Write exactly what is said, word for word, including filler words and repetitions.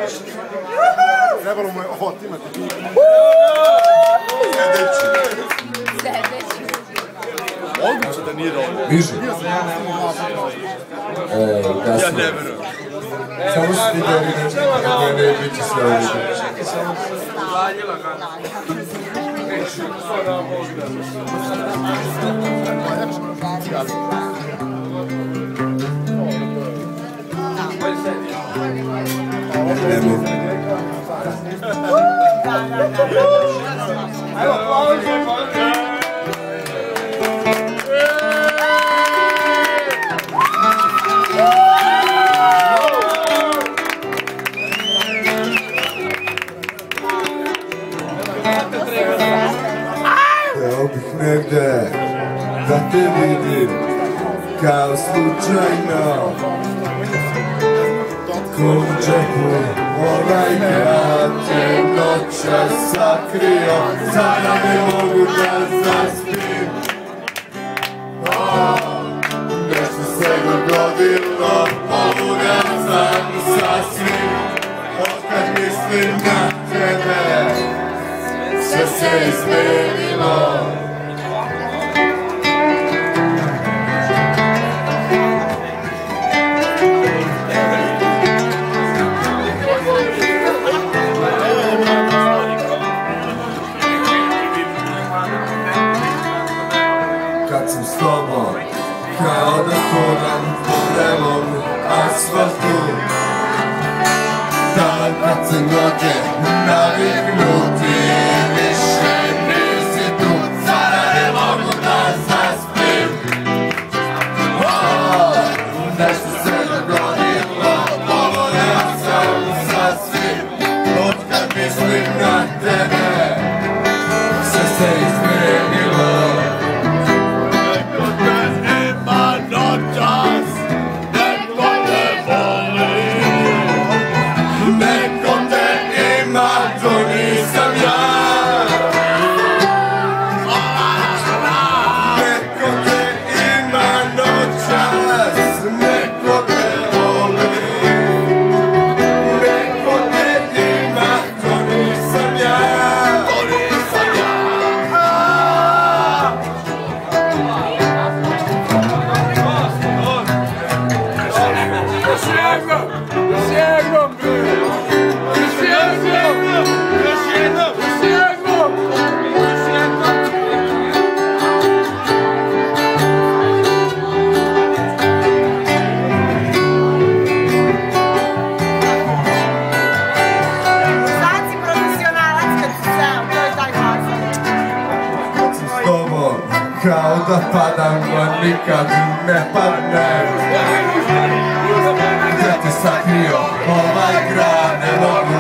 Trebalo mu je otimati. Sedeći. Moguće da nije dobro. Viže. Ja ne verujem. Samo što ti gledali da ne ne biti sve ovdje. Nemo. Evo, aplauze, Hteo bih negde da te vidim kao slučajno, ko u džepu onaj grad te noća sakrio, sada ne mogu da zaspim. Nešto se dogodilo, poludan sam sasvim, otkad mislim na tebe, sve se izmenilo. Kad sam s tobom, kao da hodam po vrelom asfaltu, dan kad se noge naviknu ti više nisi tu, sada ne mogu da zaspim. Nešto se dogodilo, poludan sam sasvim, otkad mislim na tebe, sve se izmenilo. Kao da padam, a nikad ne padnem. Gdje te sakrio ovaj grad, ne mogu